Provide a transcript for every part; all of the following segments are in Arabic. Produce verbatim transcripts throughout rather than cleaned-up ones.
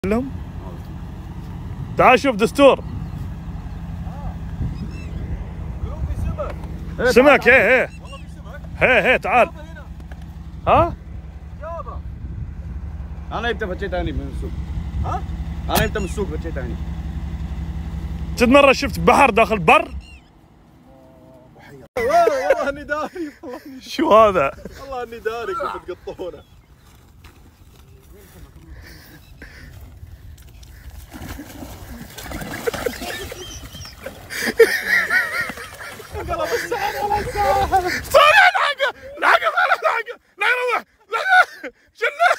لهم تعال شوف دستور سمك. هي هي هي هي تعال. ها انا جبته فتشي ثاني من السوق. ها انا جبته من السوق فتشي ثاني. جد مره شفت بحر داخل بر. والله اني داري. شو هذا؟ والله اني داري كيف تقطونه. قلب الساحل على الساحل. صالح لحقه لحقه صالح لحقه. لا يروح لا شله.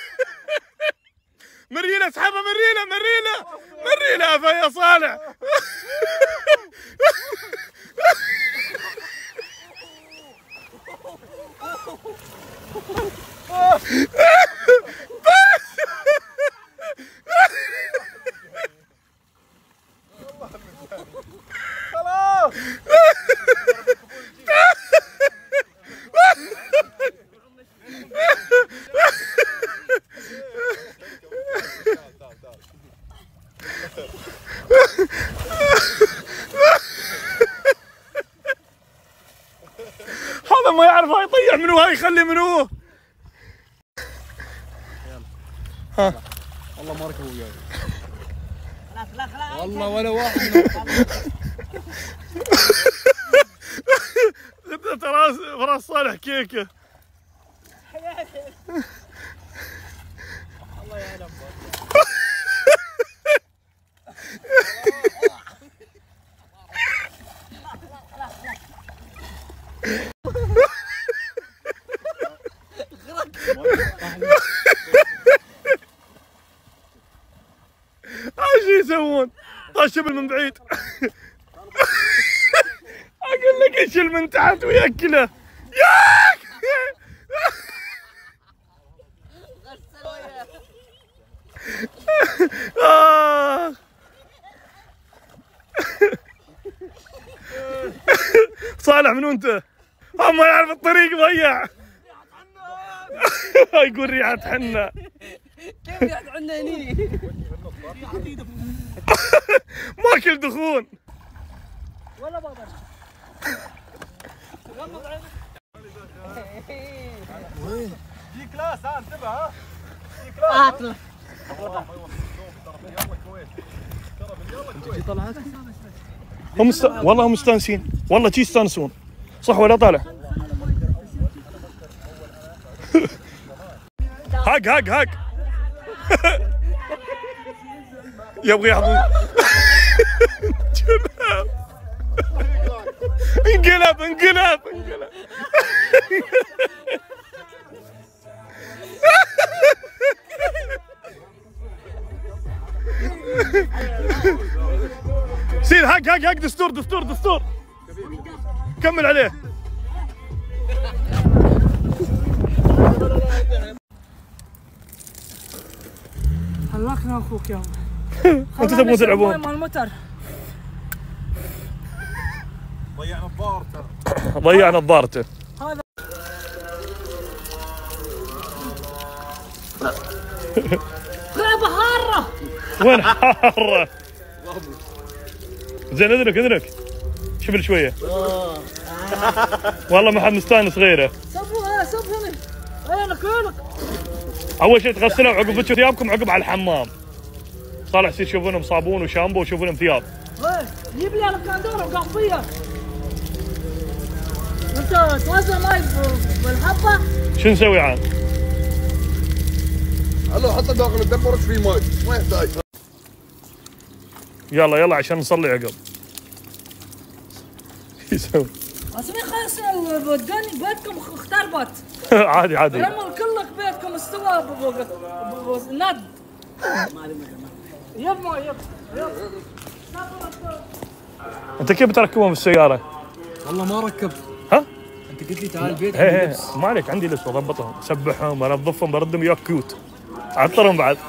مرينا اسحبها مرينا مرينا مرينا يا صالح. خلاص هذا ما يعرف هاي يطيح منو هاي يخلي منو. ها والله ما ركبوا وياي. والله ولا واحد منهم. ترى فراس صالح كيكه. الله يعلم. ايش يسوون؟ طاشب من بعيد. اقول لك يشيل من تحت وياكله. ياك آه. صالح منو انت؟ ما يعرف الطريق ضيع. يقول ريحة حنة. كيف ريحة حنة هني؟ ماكل دخون. ولا بابا. غمض عينك. في كلاس ها انتبه ها. في كلاس. انت طلعت؟ هم مست... والله هم مستانسين والله شي يستانسون صح ولا طالع؟ هاق هاق هاق. يبغى يحضن. انقلب انقلب انقلب. سير هاق هاق هاق. دستور دستور دستور. كمل عليه. هلكنا اخوك يا انتوا تبغون تلعبون؟ مال المتر. ضيعنا الضار ترى. ضيعنا الضارته. هذا غابة حارة. وين حاره؟ زين اذنك اذنك. شبل شويه. والله ما حد مستانس غيره. صبوا صب هنا. انا كلك. اول شيء تغسلوا عقب فتشوا ثيابكم عقب على الحمام. صالح سي تشوفونهم صابون وشامبو وشوفونهم ثياب. جيب لي الكندوره وقصيه. انت توزع ماي بالحبه. شو نسوي عاد؟ هلا حطه داخل الدب ورش فيه ماي ما يحتاج. يلا يلا عشان نصلي عقب. يسوي اسمي خلاص الدنيا بيتكم اختربت. عادي عادي. رمل كلك بيتكم استوى ند. يبا يب يب. انت كيف بتركبهم بالسياره؟ والله ما ركبت. ها؟ انت قلت لي تعال البيت هي عندي هي لبس. ما عليك عندي لبس اضبطهم اسبحهم انظفهم بردهم وياك كيوت. عطرهم بعد.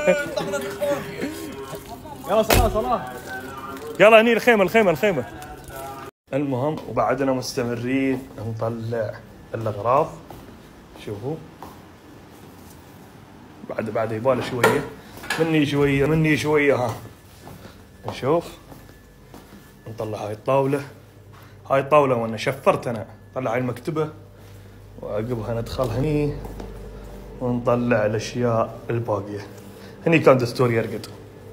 يلا صلاة صلاة. يلا هني الخيمه الخيمه الخيمه. المهم وبعدنا مستمرين نطلع الاغراض. شوفوا بعد بعد يباله شويه مني شويه مني شويه. ها نشوف، نطلع هاي الطاوله. هاي الطاوله وانا شفرت انا. طلع هاي المكتبه وعقبها ندخل هني ونطلع الاشياء الباقيه. هني كان دستور يرقد.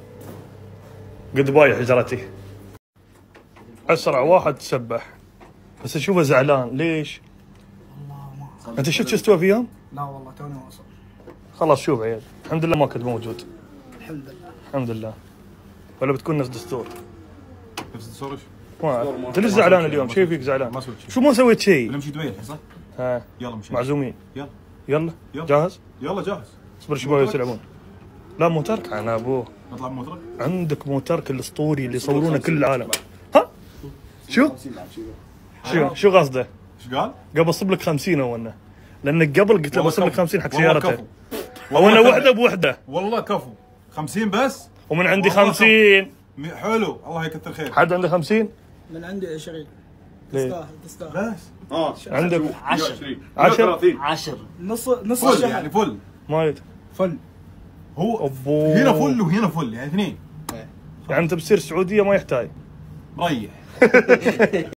قد باي حجرتي. اسرع واحد تسبح بس اشوفه زعلان. ليش؟ انت شفت شو استوى في يوم؟ لا والله توني واصل. خلاص شوف عيال، الحمد لله ما كنت موجود. الحمد لله. الحمد لله. ولا بتكون نفس دستور؟ نفس الدستور ايش؟ ما انت ليش زعلان اليوم؟ شي فيك زعلان؟ ما سويت شيء. شو ما سويت شيء؟ نمشي دبي الحين صح؟ ها يلا مشي. معزومين. يلا يلا يلا. جاهز؟ يلا جاهز. اصبر شوي يلعبون. لا مو ترك انا ابوه. نطلع بموترك؟ عندك مو ترك الاسطوري اللي يصورونه كل العالم. ها؟ شو؟ شو شو قصده؟ ايش قال؟ قبل صب لك خمسين اونا. لانك قبل قلت له بصب لك خمسين حق والله سيارته. كفو. وانا والله وحده بوحده. والله كفو. خمسين بس؟ ومن عندي والله خمسين. م- حلو الله يكثر خير. حد عنده خمسين؟ من عندي عشرين. ليه؟ تستاهل تستاهل. بس اه عندك عشرة عشر؟ عشر. نص نص فل الشهر. يعني فل. ما يد. فل. هو أبوه. هنا فل وهنا فل يعني اثنين. يعني انت بتصير السعوديه ما يحتاج. ريح.